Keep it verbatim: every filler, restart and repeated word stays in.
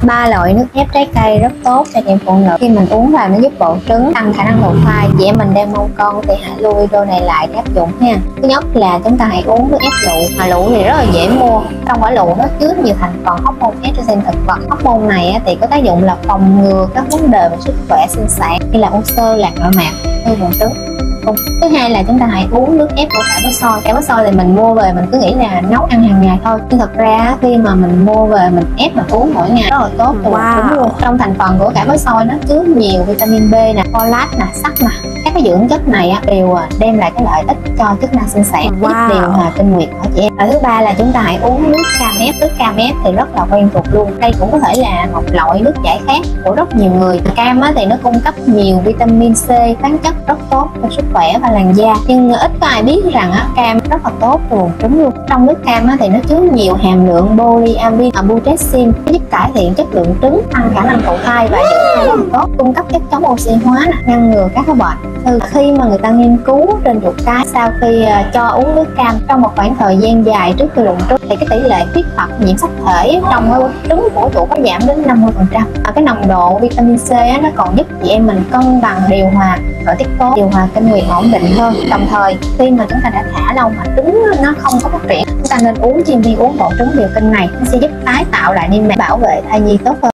Ba loại nước ép trái cây rất tốt cho chị em phụ nữ. Khi mình uống vào nó giúp bổ trứng, tăng khả năng thụ thai. Chị em mình đang mong con thì hãy lưu video này lại để áp dụng ha. Thứ nhất là chúng ta hãy uống nước ép lựu. Mà lựu thì rất là dễ mua. Trong quả lựu nó chứa nhiều thành phần hormone estrogen thực vật. Hormone này thì có tác dụng là phòng ngừa các vấn đề về sức khỏe sinh sản như là u xơ, lạc nội mạc, ung buồng trứng. Thứ hai là chúng ta hãy uống nước ép của cải bó xôi. Cải bó xôi thì mình mua về mình cứ nghĩ là nấu ăn hàng ngày thôi, nhưng thật ra khi mà mình mua về mình ép mà uống mỗi ngày rất là tốt cho bụng trứng luôn. Trong thành phần của cải bó xôi nó chứa nhiều vitamin B nè, folate nè, sắt nè. Các cái dưỡng chất này đều đem lại cái lợi ích cho chức năng sinh sản, giúp điều hòa kinh nguyệt ở chị em. Và thứ ba là chúng ta hãy uống nước cam ép. Nước cam ép thì rất là quen thuộc luôn. Đây cũng có thể là một loại nước giải khát của rất nhiều người. Cam thì nó cung cấp nhiều vitamin C, khoáng chất rất tốt cho sức khỏe và làn da, nhưng ít có ai biết rằng á, cam rất là tốt cho buồng trứng luôn. Trong nước cam á, thì nó chứa nhiều hàm lượng polyamide, butyracin, giúp cải thiện chất lượng trứng, tăng khả năng thụ thai và dưỡng thai rất là tốt, cung cấp chất chống oxy hóa, ngăn ngừa các bệnh. Từ khi mà người ta nghiên cứu trên chuột cái, sau khi uh, cho uống nước cam trong một khoảng thời gian dài trước khi rụng trứng thì cái tỷ lệ khuyết tật nhiễm sắc thể trong cái trứng của chuột có giảm đến năm mươi phần trăm. Cái nồng độ vitamin C á, nó còn giúp chị em mình cân bằng, điều hòa nội tiết tố, điều hòa kinh nguyệt ổn định hơn. Đồng thời khi mà chúng ta đã thả lâu mà trứng nó không có phát triển, chúng ta nên uống chuyên viên uống bổ trứng điều kinh này, nó sẽ giúp tái tạo lại niêm mạc, bảo vệ thai nhi tốt hơn.